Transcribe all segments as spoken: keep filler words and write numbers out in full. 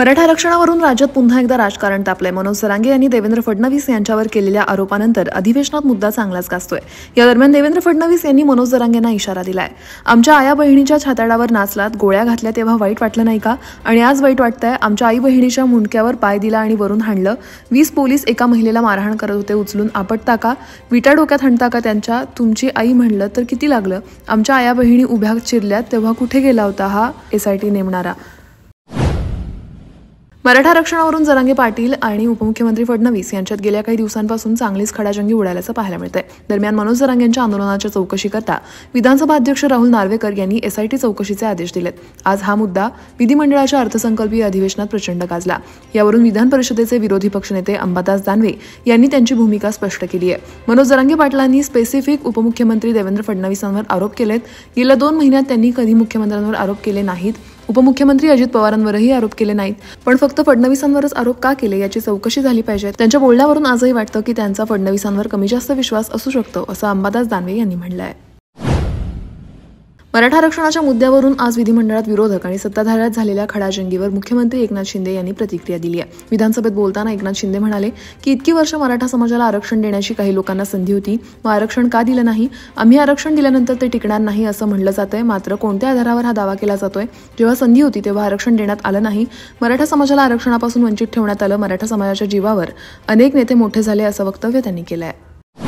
मराठा आरक्षणावरून राज्यात पुन्हा एकदा राजकारण तापलंय। मनोज जरांगे यांनी देवेंद्र फडणवीस यांच्यावर केलेल्या आरोपानंतर अधिवेशनात मुद्दा चांगलाच गाजतोय। या दरम्यान देवेंद्र फडणवीस यांनी मनोज जरांगेंना इशारा दिलाय। आमच्या आया बहिणीच्या छाताडावर नाचलात, गोळ्या घातल्या तेव्हा वाईट वाटलं नाही का? आणि आज वाईट वाटतंय? आमच्या आई बहिणीच्या मुंडक्यावर पाय दिला आणि वरून हाणलं। वीस पोलीस एका महिलेला मारहाण करत होते, उचलून आपटता का? विटा डोक्यात हाणता का त्यांच्या? तुमची आई म्हणलं तर किती लागलं? आमच्या आया बहिणी उभ्या चिरल्यात तेव्हा कुठे गेला होता हा एसआयटी नेमणारा? मराठा आरक्षणावरून जरांगे पाटील आणि उपमुख्यमंत्री फडणवीस यांच्यात गेल्या काही दिवसांपासून चांगलीच खडाजंगी उडाल्याचं पाहायला मिळतंय। दरम्यान मनोज जरांगेंच्या आंदोलनाच्या चौकशीकरता विधानसभा अध्यक्ष राहुल नार्वेकर यांनी एसआयटी चौकशीचे आदेश दिलेत। आज हा मुद्दा विधिमंडळाच्या अर्थसंकल्पीय अधिवेशनात प्रचंड गाजला। यावरून विधान परिषदेचे विरोधी पक्षनेते अंबादास दानवे यांनी त्यांची भूमिका स्पष्ट केली आहे। मनोज जरांगे पाटलांनी स्पेसिफिक उपमुख्यमंत्री देवेंद्र फडणवीसांवर आरोप केलेत। गेल्या दोन महिन्यात त्यांनी कधी मुख्यमंत्र्यांवर आरोप केले नाहीत। उपमुख्यमंत्री अजित पवारांवरही आरोप केले नाहीत, पण फक्त फडणवीसांवरच आरोप का केले याची चौकशी झाली पाहिजे। त्यांच्या बोलण्यावरून आजही वाटतं की त्यांचा फडणवीसांवर कमी जास्त विश्वास असू शकतो, असं अंबादास दानवे यांनी म्हटलंय। मराठा आरक्षणाच्या मुद्द्यावरून आज विधिमंडळात विरोधक आणि सत्ताधाऱ्यात झालेल्या खडाजंगीवर मुख्यमंत्री एकनाथ शिंदे यांनी प्रतिक्रिया दिली आहे। विधानसभेत बोलताना एकनाथ शिंदे म्हणाले की इतकी वर्ष मराठा समाजाला आरक्षण देण्याची काही लोकांना संधी होती, मग आरक्षण का दिलं नाही? आम्ही आरक्षण दिल्यानंतर ते टिकणार नाही असं म्हणलं जातंय, मात्र कोणत्या आधारावर हा दावा केला जातोय? जेव्हा संधी होती तेव्हा आरक्षण देण्यात आलं नाही। मराठा समाजाला आरक्षणापासून वंचित ठेवण्यात आलं। मराठा समाजाच्या जीवावर अनेक नेते मोठे झाले, असं वक्तव्य त्यांनी केलं आहे।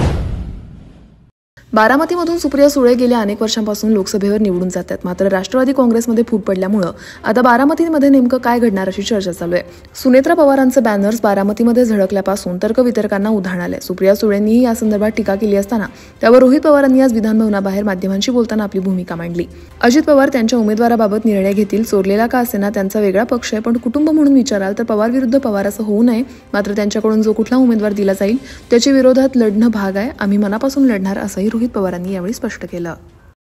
बारामतीमधून सुप्रिया सुळे गेल्या अनेक वर्षांपासून लोकसभेवर निवडून जातात, मात्र राष्ट्रवादी काँग्रेसमध्ये फूट पडल्यामुळे आता बारामतीमध्ये नेमकं काय घडणार अशी चर्चा चालू आहे। सुनेत्रा पवारांचे बॅनर्स बारामतीमध्ये झळकल्यापासून तर्कवितर्कांना उधाण आलंय। सुप्रिया सुळेंनीही या संदर्भात टीका केली असताना त्यावर रोहित पवारांनी आज विधानभवनाबाहेर माध्यमांशी बोलताना आपली भूमिका मांडली। अजित पवार त्यांच्या उमेदवाराबाबत निर्णय घेतील, चोरलेला का असेना त्यांचा वेगळा पक्ष आहे, पण कुटुंब म्हणून विचाराल तर पवार विरुद्ध पवार असं होऊ नये। मात्र त्यांच्याकडून जो कुठला उमेदवार दिला जाईल त्याच्या विरोधात लढणं भाग आहे, आम्ही मनापासून लढणार, असंही रोहित पवारांनी यावेळी स्पष्ट केलं।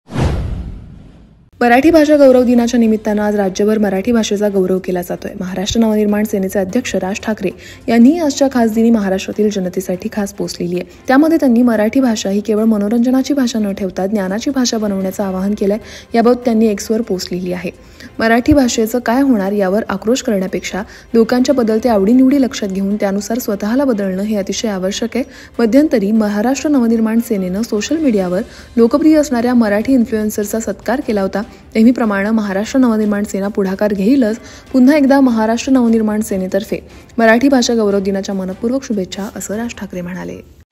मराठी भाषा गौरव दिनाच्या निमित्तानं आज राज्यभर मराठी भाषेचा गौरव केला जातोय। महाराष्ट्र नवनिर्माण सेनेचे अध्यक्ष राज ठाकरे यांनी आजच्या खास दिनी महाराष्ट्रातील जनतेसाठी खास पोस्ट लिहिली आहे। त्यामध्ये त्यांनी मराठी भाषा ही केवळ मनोरंजनाची भाषा न ठेवता ज्ञानाची भाषा बनवण्याचं आवाहन केलंय। याबाबत त्यांनी एक्सवर पोस्ट लिहिली आहे। मराठी भाषेचं काय होणार यावर आक्रोश करण्यापेक्षा लोकांच्या बदलत्या आवडीनिवडी लक्षात घेऊन त्यानुसार स्वतःला बदलणं हे अतिशय आवश्यक आहे। मध्यंतरी महाराष्ट्र नवनिर्माण सेनेनं सोशल मीडियावर लोकप्रिय असणाऱ्या मराठी इन्फ्लुएन्सरचा सत्कार केला होता। नेहमीप्रमाणे महाराष्ट्र नवनिर्माण सेना पुढाकार घेईलच। पुन्हा एकदा महाराष्ट्र नवनिर्माण सेनेतर्फे मराठी भाषा गौरव दिनाच्या मनपूर्वक शुभेच्छा, असं राज ठाकरे म्हणाले।